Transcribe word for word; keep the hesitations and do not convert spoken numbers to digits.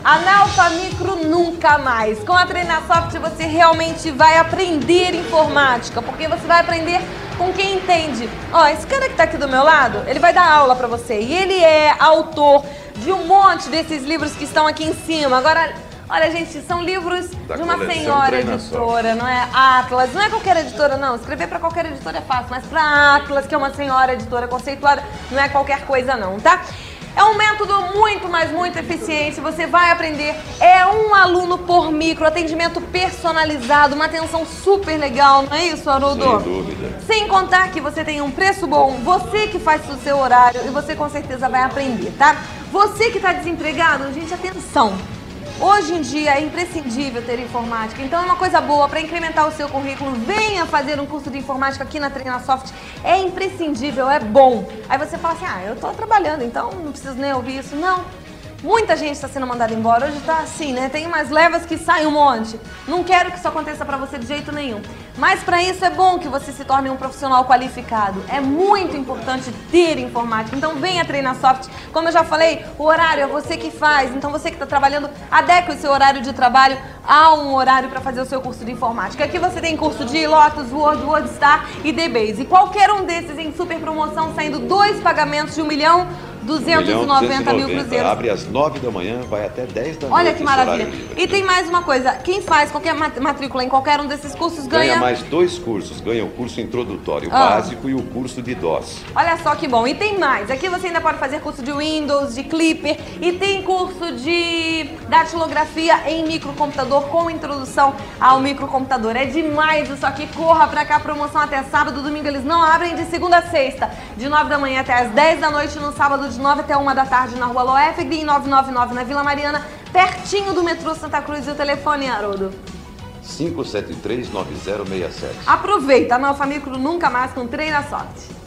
Analfamicro nunca mais. Com a Treinasoft você realmente vai aprender informática, porque você vai aprender com quem entende. Ó, esse cara que tá aqui do meu lado, ele vai dar aula pra você. E ele é autor de um monte desses livros que estão aqui em cima. Agora, olha, gente, são livros da de uma senhora editora, não é? Atlas, não é qualquer editora, não. Escrever pra qualquer editora é fácil, mas pra Atlas, que é uma senhora editora conceituada, não é qualquer coisa, não, tá? É um método muito, mas muito eficiente. Você vai aprender. É um aluno por micro, atendimento personalizado, uma atenção super legal, não é isso, Haroldo? Sem dúvida. Sem contar que você tem um preço bom, você que faz o seu horário e você com certeza vai aprender, tá? Você que está desempregado, gente, atenção. Hoje em dia é imprescindível ter informática, então é uma coisa boa para incrementar o seu currículo. Venha fazer um curso de informática aqui na Treinasoft, é imprescindível, é bom. Aí você fala assim, ah, eu tô trabalhando, então não preciso nem ouvir isso. Não, muita gente está sendo mandada embora, hoje tá assim, né? Tem umas levas que saem um monte. Não quero que isso aconteça para você de jeito nenhum. Mas para isso é bom que você se torne um profissional qualificado. É muito importante ter informática. Então venha treinar Treinasoft. Como eu já falei, o horário é você que faz. Então você que está trabalhando, adeque o seu horário de trabalho a um horário para fazer o seu curso de informática. Aqui você tem curso de Lotus, Word, WordStar e D Base. E qualquer um desses em super promoção, saindo dois pagamentos de um milhão duzentos e noventa mil cruzeiros. Abre às nove da manhã, vai até dez da noite. Olha que maravilha. E tem mais uma coisa, quem faz qualquer matrícula em qualquer um desses cursos ganha... Ganha mais dois cursos, ganha o curso introdutório ah. básico e o curso de DOS. Olha só que bom. E tem mais, aqui você ainda pode fazer curso de Windows, de Clipper e tem curso de datilografia em microcomputador com introdução ao microcomputador. É demais isso aqui, corra pra cá, promoção até sábado, domingo eles não abrem, de segunda a sexta, de nove da manhã até as dez da noite, no sábado de nove até uma da tarde na Rua Loefegre, em novecentos e noventa e nove na Vila Mariana, pertinho do metrô Santa Cruz. E o telefone, Haroldo? cinco sete três, nove zero seis sete. Aproveita, Analfamicro nunca mais com Treinasoft.